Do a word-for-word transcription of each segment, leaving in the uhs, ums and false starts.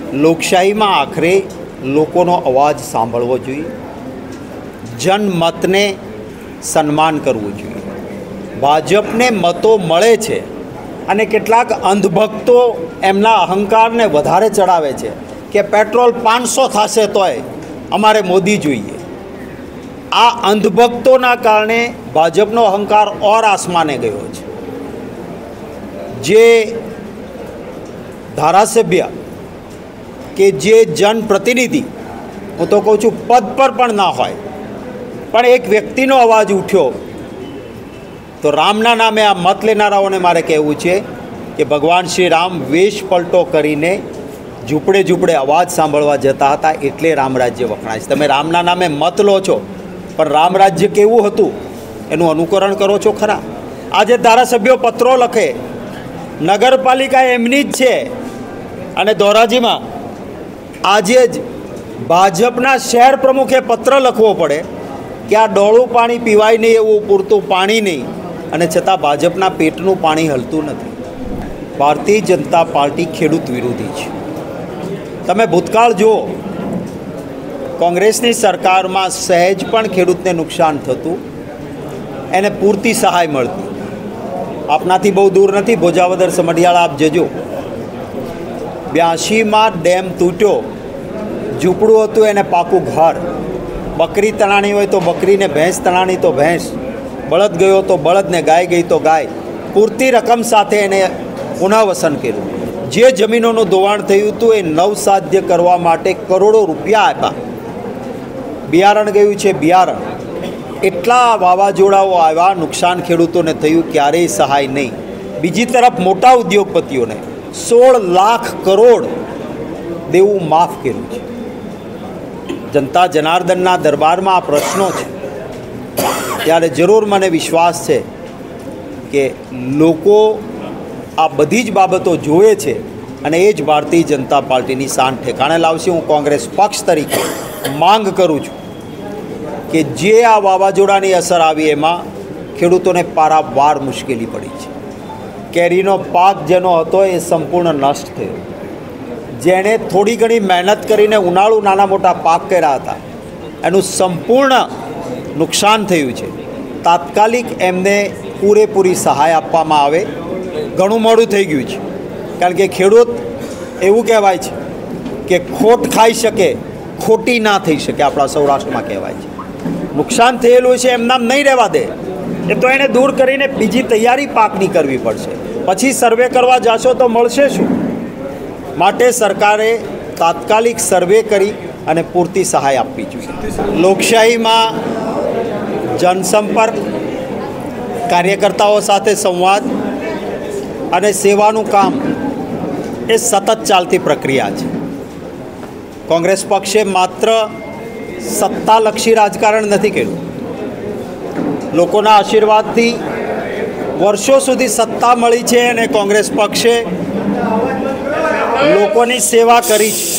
લોકશાહીમાં આખરે લોકોનો અવાજ સાંભળવો જોઈએ, જનમતને સન્માન કરવું જોઈએ. ભાજપને મતો મળે છે અને કેટલાક અંધભક્તો એમના અહંકારને વધારે ચડાવે છે કે પેટ્રોલ પાંચસો થશે તોય અમારે મોદી જોઈએ. આ અંધભક્તોના કારણે ભાજપનો અહંકાર ઓર આસમાને ગયો છે. જે ધારાસભ્ય કે જે જનપ્રતિનિધિ, હું તો કહું છું પદ પર પણ ના હોય, પણ એક વ્યક્તિનો અવાજ ઉઠ્યો, તો રામના નામે આ મત લેનારાઓને મારે કહેવું છે કે ભગવાન શ્રી રામ વેશ પલટો કરીને ઝૂંપડે ઝૂંપડે અવાજ સાંભળવા જતા હતા, એટલે રામ રાજ્ય વખણાય છે. તમે રામના નામે મત લો છો, પણ રામ રાજ્ય કેવું હતું એનું અનુકરણ કરો છો ખરા? આજે ધારાસભ્યો પત્રો લખે, નગરપાલિકા એમની જ છે, અને ધોરાજીમાં આજે જ ભાજપના શહેર પ્રમુખે પત્ર લખવો પડે કે આ ડોળું પાણી પીવાય નહીં, એવું પૂરતું પાણી નહીં, અને છતાં ભાજપના પેટનું પાણી હલતું નથી. ભારતીય જનતા પાર્ટી ખેડૂત વિરોધી છે. તમે ભૂતકાળ જુઓ, કોંગ્રેસની સરકારમાં સહેજ પણ ખેડૂતને નુકસાન થતું, એને પૂરતી સહાય મળતી. આપનાથી બહુ દૂર નથી, ભોજાવદર સમઢિયાળા આપ જજો. બ્યાસીમાં ડેમ તૂટ્યો, ઝૂંપડું હતું એને પાકું ઘર, બકરી તણાણી હોય તો બકરીને, ભેંસ તણાણી તો ભેંસ, બળદ ગયો તો બળદ ને ગાય ગઈ તો ગાય, પૂરતી રકમ સાથે એને પુનઃવસન કર્યું. જે જમીનોનું ધોવાણ થયું હતું એ નવસાધ્ય કરવા માટે કરોડો રૂપિયા આપ્યા. બિયારણ ગયું છે બિયારણ, એટલા વાવાઝોડાઓ આવ્યા, નુકસાન ખેડૂતોને થયું, ક્યારેય સહાય નહીં. બીજી તરફ મોટા ઉદ્યોગપતિઓને સોળ લાખ કરોડ દેવું માફ કર્યું છે. જનતા જનાર્દનના દરબારમાં આ પ્રશ્નો છે, ત્યારે જરૂર મને વિશ્વાસ છે કે લોકો આ બધી જ બાબતો જોવે છે, અને એ જ ભારતીય જનતા પાર્ટીની શાન ઠેકાણે લાવશે. હું કોંગ્રેસ પક્ષ તરીકે માંગ કરું છું કે જે આ વાવાઝોડાની અસર આવી એમાં ખેડૂતોને પારાવાર મુશ્કેલી પડી છે. કેરીનો પાક જેનો હતો એ સંપૂર્ણ નષ્ટ થયો. જેણે થોડી ઘણી મહેનત કરીને ઉનાળુ નાના મોટા પાક કર્યા હતા, એનું સંપૂર્ણ નુકસાન થયું છે. તાત્કાલિક એમને પૂરેપૂરી સહાય આપવામાં આવે. ઘણું મોડું થઈ ગયું છે, કારણ કે ખેડૂત એવું કહેવાય છે કે ખોટ ખાઈ શકે, ખોટી ના થઈ શકે, આપણા સૌરાષ્ટ્રમાં કહેવાય છે. નુકસાન થયેલું છે એમનામ નહીં રહેવા દે, એ તો એને દૂર કરીને બીજી તૈયારી પાકની કરવી પડશે. પછી સર્વે કરવા જશો તો મળશે શું? માટે સરકારે તાત્કાલિક સર્વે કરી અને પૂરતી સહાય આપવી જોઈએ. લોકશાહીમાં જનસંપર્ક, કાર્યકર્તાઓ સાથે સંવાદ અને સેવાનું કામ એ સતત ચાલતી પ્રક્રિયા છે. કોંગ્રેસ પક્ષે માત્ર સત્તાલક્ષી રાજકારણ નથી કર્યું. લોકોના આશીર્વાદથી વર્ષો સુધી સત્તા મળી છે, અને કોંગ્રેસ પક્ષે લોકોની સેવા કરી છે.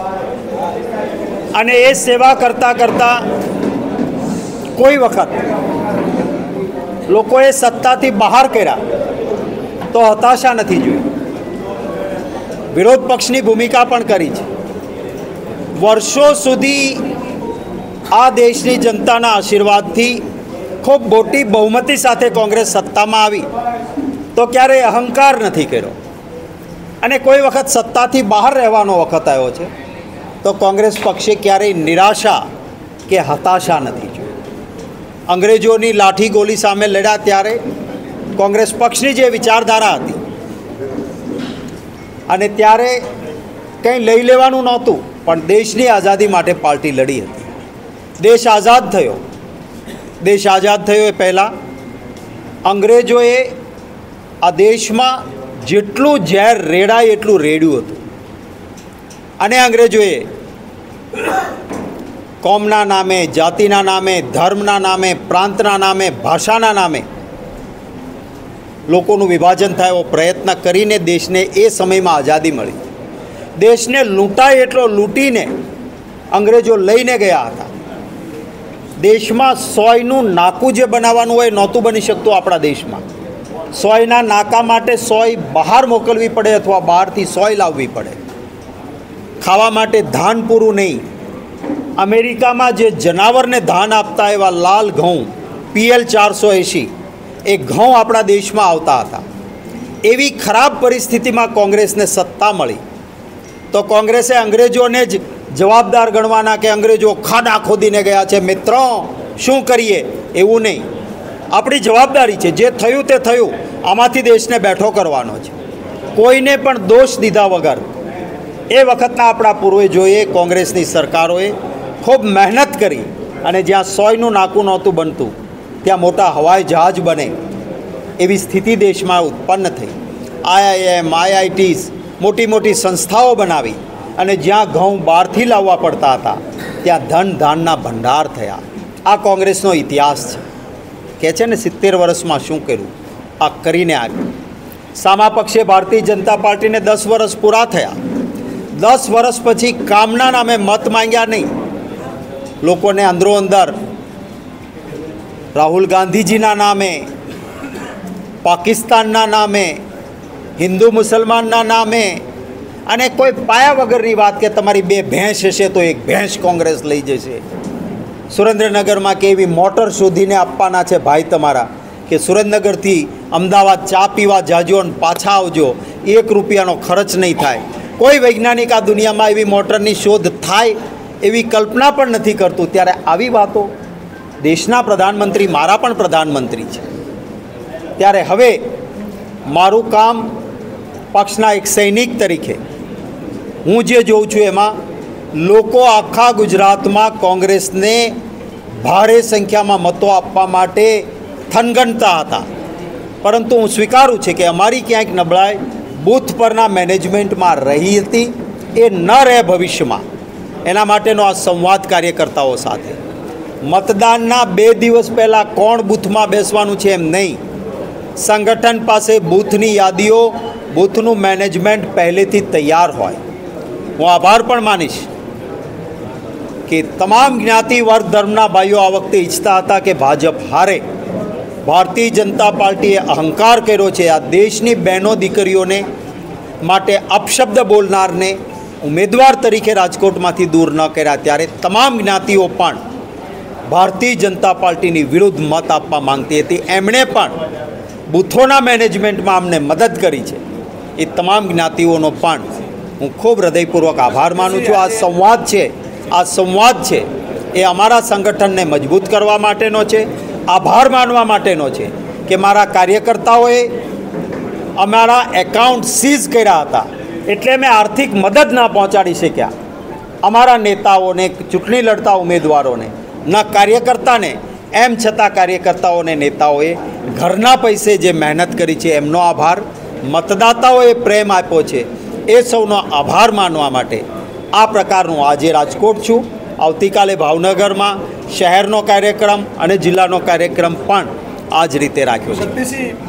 અને એ સેવા કરતાં કરતાં કોઈ વખત લોકોએ સત્તાથી બહાર કર્યા તો હતાશા નથી જોઈ. વિરોધ પક્ષની ભૂમિકા પણ કરી છે. વર્ષો સુધી આ દેશની જનતાના આશીર્વાદથી ખૂબ મોટી બહુમતી સાથે કોંગ્રેસ સત્તામાં આવી, તો ક્યારેય અહંકાર નથી કર્યો. અને કોઈ વખત સત્તાથી બહાર રહેવાનો વખત આવ્યો છે તો કોંગ્રેસ પક્ષે ક્યારેય નિરાશા કે હતાશા નથી જોઈ. અંગ્રેજોની લાઠી ગોલી સામે લડ્યા ત્યારે કોંગ્રેસ પક્ષની જે વિચારધારા હતી, અને ત્યારે કંઈ લઈ લેવાનું નહોતું, પણ દેશની આઝાદી માટે પાર્ટી લડી હતી. દેશ આઝાદ થયો. દેશ આઝાદ થયો એ પહેલાં અંગ્રેજોએ આ દેશમાં જેટલું ઝેર રેડાય એટલું રેડ્યું હતું. અને અંગ્રેજોએ કોમના નામે, જાતિના નામે, ધર્મના નામે, પ્રાંતના નામે, ભાષાના નામે લોકોનું વિભાજન થાય એવો પ્રયત્ન કરીને દેશને એ સમયમાં આઝાદી મળી. દેશને લૂંટાય એટલો લૂંટીને અંગ્રેજો લઈને ગયા હતા. દેશમાં સોયનું નાકું જે બનાવવાનું હોય નહોતું બની શકતું આપણા દેશમાં. સોયના નાકા માટે સોય બહાર મોકલવી પડે અથવા બહારથી સોય લાવવી પડે. ખાવા માટે ધાન પૂરું નહીં, અમેરિકામાં જે જનાવરને ધાન આપતા એવા લાલ ઘઉં પીએલ ચારસો એંશી એ ઘઉં આપણા દેશમાં આવતા હતા. એવી ખરાબ પરિસ્થિતિમાં કોંગ્રેસને સત્તા મળી તો કોંગ્રેસે અંગ્રેજોને જ જવાબદાર ગણવાના કે અંગ્રેજો ખાડા ખોદીને ગયા છે. મિત્રો શું કરીએ? એવું નહીં. આપણી જવાબદારી છે, જે થયું તે થયું, આમાંથી દેશને બેઠો કરવાનો છે. કોઈને પણ દોષ દીધા વગર એ વખતના આપણા પૂર્વજોએ, કોંગ્રેસની સરકારોએ ખૂબ મહેનત કરી અને જ્યાં સોયનું નાકું નહોતું બનતું ત્યાં મોટા હવાઈ જહાજ બને એવી સ્થિતિ દેશમાં ઉત્પન્ન થઈ. આઈઆઈએમ, આઈઆઈટીસ, મોટી મોટી સંસ્થાઓ બનાવી અને જ્યાં ઘઉં બહારથી લાવવા પડતા હતા ત્યાં ધન ધાનના ભંડાર થયા. આ કોંગ્રેસનો ઇતિહાસ છે. કહે છે ને સિત્તેર વર્ષમાં શું કર્યું, આ કરીને આવ્યું. સામા પક્ષે ભારતીય જનતા પાર્ટીને દસ વર્ષ પૂરા થયા. દસ વર્ષ પછી કામના નામે મત માંગ્યા નહીં. લોકોને અંદરો અંદર રાહુલ ગાંધીજીના નામે, પાકિસ્તાનના નામે, હિન્દુ મુસલમાનના નામે અને કોઈ પાયા વગરની વાત કે તમારી બે ભેંસ હશે તો એક ભેંસ કોંગ્રેસ લઈ જશે. સુરેન્દ્રનગરમાં કે એવી મોટર શોધીને આપવાના છે ભાઈ તમારા કે સુરેન્દ્રનગરથી અમદાવાદ ચા પીવા જાજો અને પાછા આવજો, એક રૂપિયાનો ખર્ચ નહીં થાય. કોઈ વૈજ્ઞાનિક આ દુનિયામાં એવી મોટરની શોધ થાય એવી કલ્પના પણ નથી કરતું. ત્યારે આવી વાતો દેશના પ્રધાનમંત્રી, મારા પણ પ્રધાનમંત્રી છે, ત્યારે હવે મારું કામ પક્ષના એક સૈનિક તરીકે હું જે જોઉં છું એમાં લોકો આખા ગુજરાતમાં કોંગ્રેસને ભારે સંખ્યામાં મતો આપવા માટે થનગનતા હતા. પરંતુ હું સ્વીકારું છું કે અમારી ક્યાંક નબળાઈ બૂથ પરના મેનેજમેન્ટમાં રહી હતી. એ ન રહે ભવિષ્યમાં. એના માટેનો આ સંવાદ કાર્યકર્તાઓ સાથે. મતદાનના બે દિવસ પહેલાં કોણ બૂથમાં બેસવાનું છે એમ નહીં, સંગઠન પાસે બૂથની યાદીઓ, બૂથનું મેનેજમેન્ટ પહેલેથી તૈયાર હોય. હું આભાર પણ માનીશ કે તમામ જ્ઞાતિ વર્ગ ધર્મના ભાઈઓ આ વખતે ઈચ્છતા હતા કે ભાજપ હારે. ભારતીય જનતા પાર્ટીએ અહંકાર કર્યો છે. આ દેશની બહેનો દીકરીઓને માટે અપશબ્દ બોલનારને ઉમેદવાર તરીકે રાજકોટમાંથી દૂર ન કર્યા. ત્યારે તમામ જ્ઞાતિઓ પણ ભારતીય જનતા પાર્ટીની વિરુદ્ધ મત આપવા માંગતી હતી. એમણે પણ બૂથોના મેનેજમેન્ટમાં અમને મદદ કરી છે. એ તમામ જ્ઞાતિઓનો પણ હું ખૂબ હૃદયપૂર્વક આભાર માનું છું. આ સંવાદ છે, આ સંવાદ છે એ અમારા સંગઠનને મજબૂત કરવા માટેનો છે, આભાર માનવા માટેનો છે કે મારા કાર્યકર્તાઓએ અમારા એકાઉન્ટ સીઝ કર્યા હતા એટલે અમે આર્થિક મદદ ના પહોંચાડી શક્યા અમારા નેતાઓને, ચૂંટણી લડતા ઉમેદવારોને, ના કાર્યકર્તાને. એમ છતાં કાર્યકર્તાઓને, નેતાઓએ ઘરના પૈસે જે મહેનત કરી છે એમનો આભાર, મતદાતાઓએ પ્રેમ આપ્યો છે એ સૌનો આભાર માનવા માટે આ પ્રકારનું આજે રાજકોટ છું. આવતીકાલે ભાવનગરમાં શહેરનો કાર્યક્રમ અને જિલ્લાનો કાર્યક્રમ પણ આ જ રીતે રાખ્યો છે.